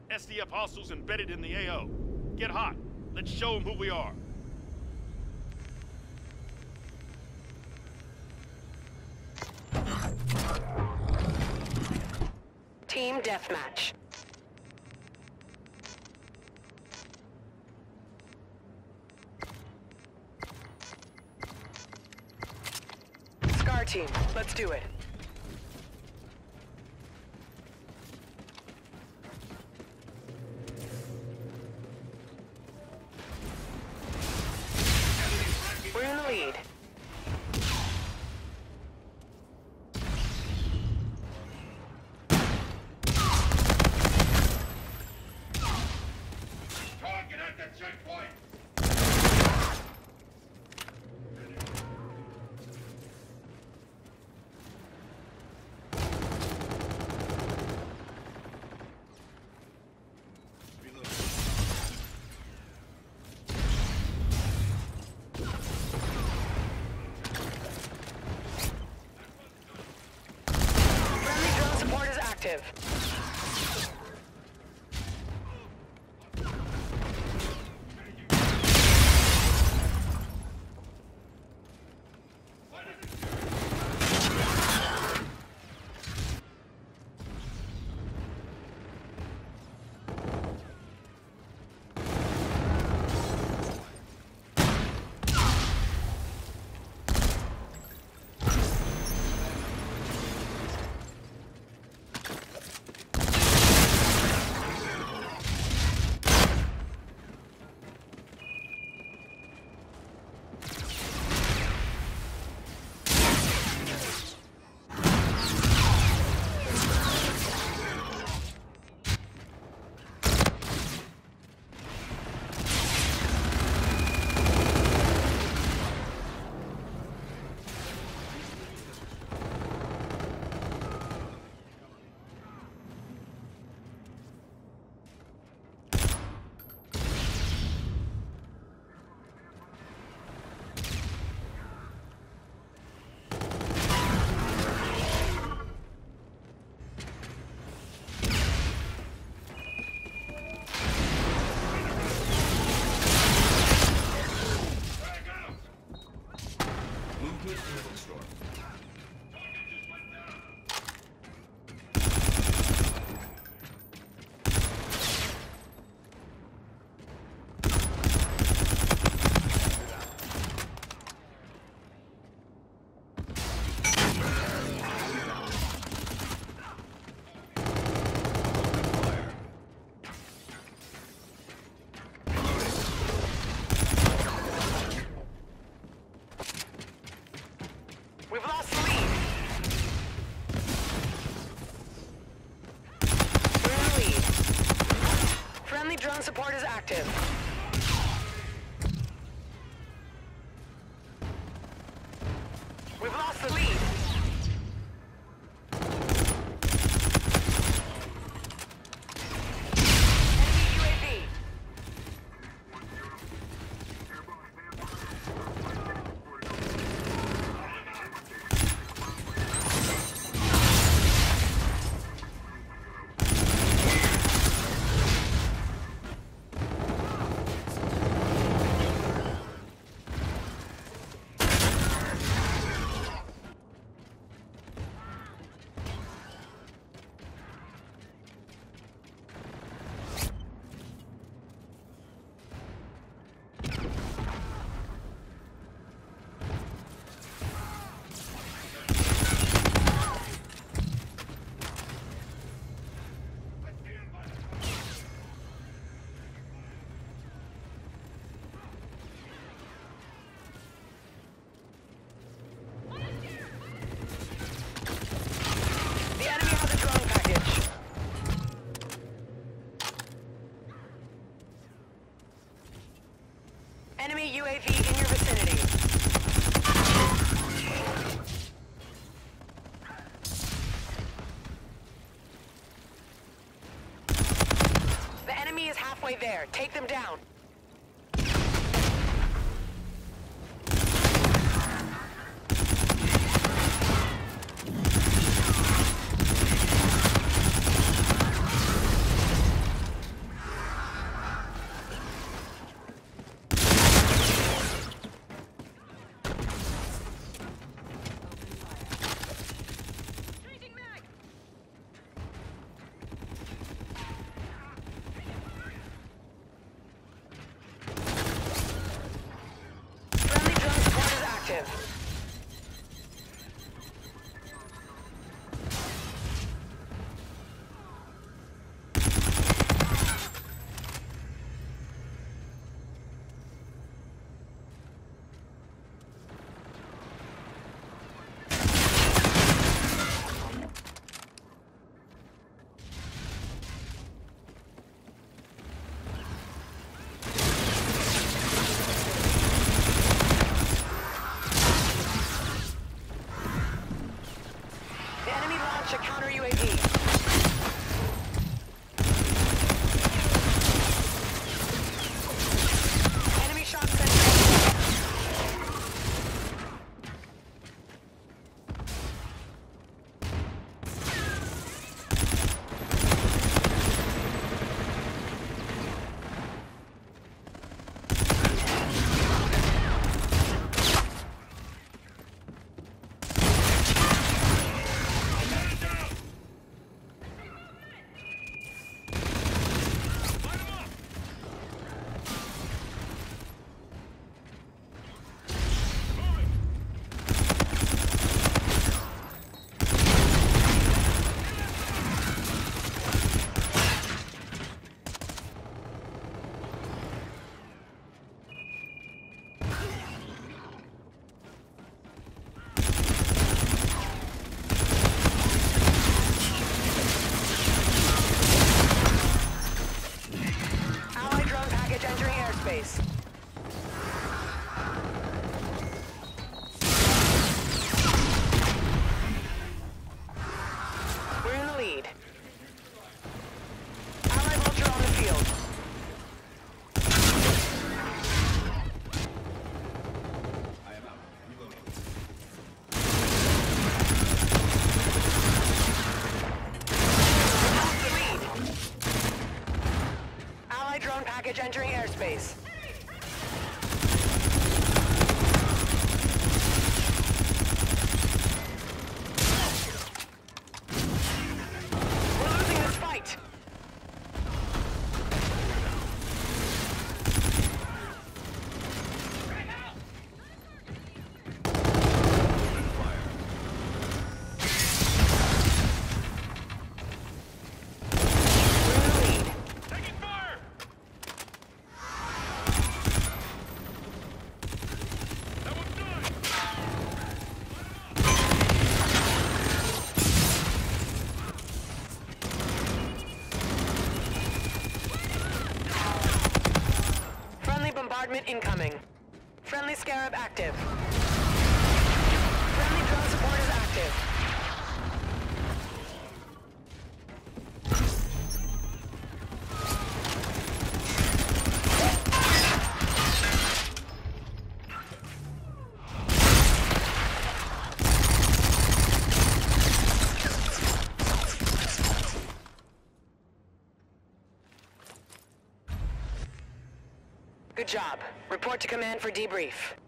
SDF hostiles embedded in the AO. Get hot. Let's show them who we are. Team deathmatch. Scar team, let's do it. We're in the lead. Target at the checkpoint! Friendly drone support is active. We've lost the lead. We're in the lead. Friendly drone support is active. We've lost the lead. Enemy UAV. Enemy UAV in your vicinity. The enemy is halfway there. Take them down. lead. Allied vulture on the field. Drone package entering airspace. We're losing this fight. Bombardment incoming. Friendly Scarab active. Friendly drone support is active. Good job. Report to command for debrief.